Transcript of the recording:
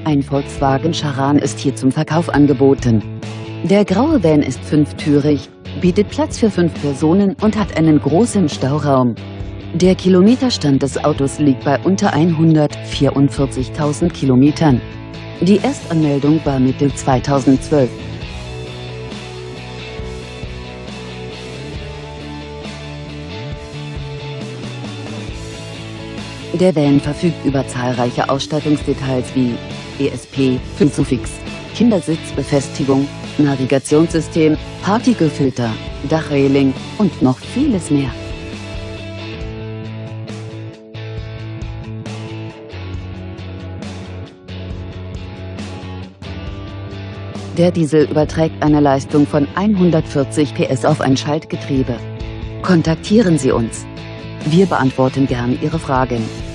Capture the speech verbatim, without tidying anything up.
Ein Volkswagen Charan ist hier zum Verkauf angeboten. Der graue Van ist fünftürig, bietet Platz für fünf Personen und hat einen großen Stauraum. Der Kilometerstand des Autos liegt bei unter hundertvierundvierzigtausend Kilometern. Die Erstanmeldung war Mitte zweitausendzwölf. Der Van verfügt über zahlreiche Ausstattungsdetails wie E S P, Isofix, Kindersitzbefestigung, Navigationssystem, Partikelfilter, Dachreling und noch vieles mehr. Der Diesel überträgt eine Leistung von hundertvierzig P S auf ein Schaltgetriebe. Kontaktieren Sie uns. Wir beantworten gern Ihre Fragen.